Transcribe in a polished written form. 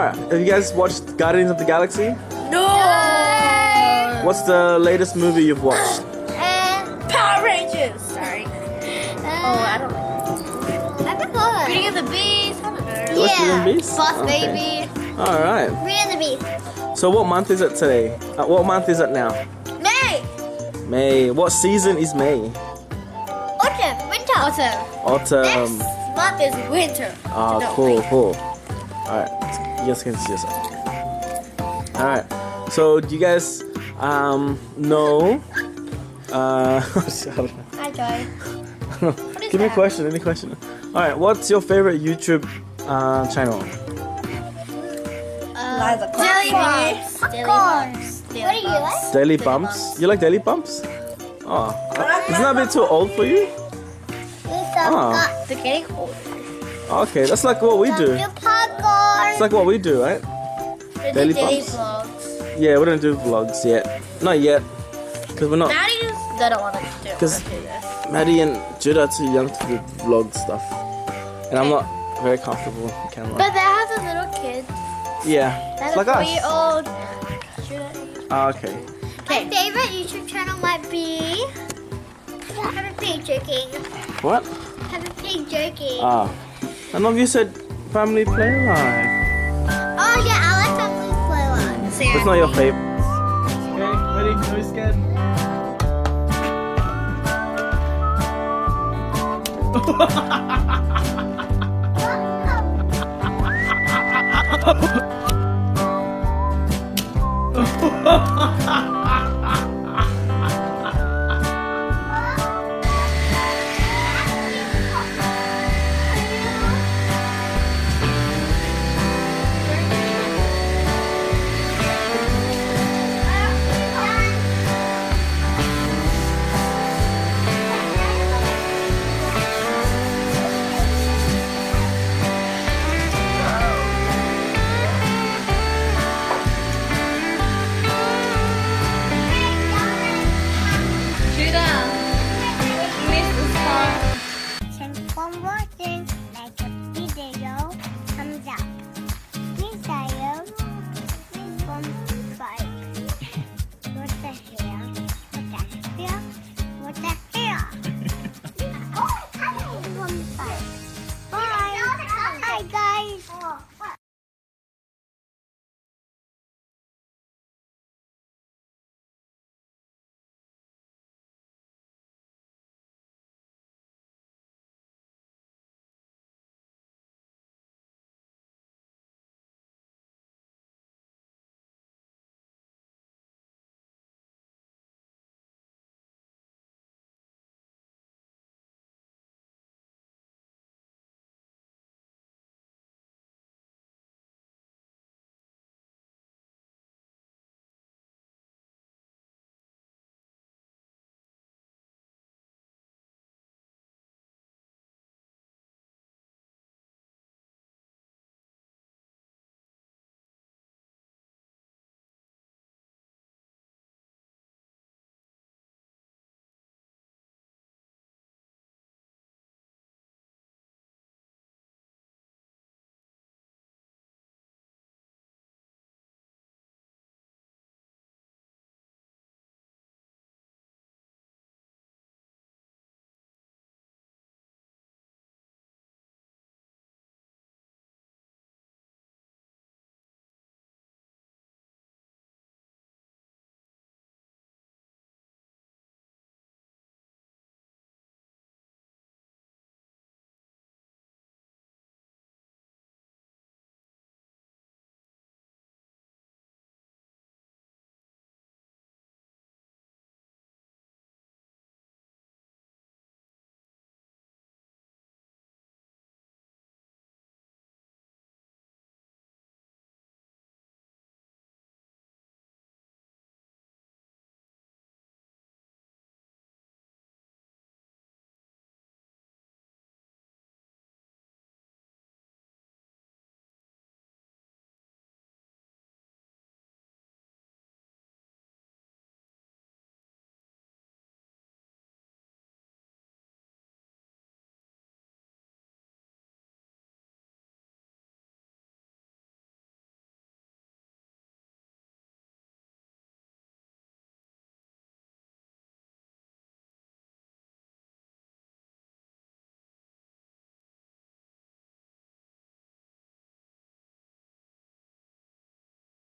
Alright, have you guys watched Guardians of the Galaxy? No! What's the latest movie you've watched? Power Rangers! Sorry. I don't know. I forgot. Beauty and the Beast. I don't know. What's Beauty and the Beast? Boss Okay. Baby. Alright. Beauty and the Beast. So what month is it today? What month is it now? May. May. What season is May? Autumn. Winter. Autumn. Next month is winter. Ah, Don't cool, wait. cool. Alright, you guys can see yourself. Alright, so do you guys know? Hi, Joy. Give me a question, any question. Alright, what's your favorite YouTube channel? Daily Bumps. Popcorns. What do you like? Daily Bumps? You like Daily Bumps? Oh, isn't that a bit too old for you? Oh, They're getting older. okay, that's like what we do. Your popcorn. It's like what we do, right? Daily Daily Bumps. vlogs. Yeah, we don't do vlogs yet. Not yet. Because we're not. Maddie doesn't want to do it. 'Cause Maddie and Judah are too young to do vlog stuff. And I'm not very comfortable with the camera. But they have the little kids. Yeah, That's it's like a us. 4-year-old. Ah, okay. My favorite YouTube channel might be Have a Pig Joking. What? Have a Pig Joking. Ah. None of you said Family PlayLife. Oh yeah, I like Family PlayLife. It's not your favorite. Okay, ready? Are you scared?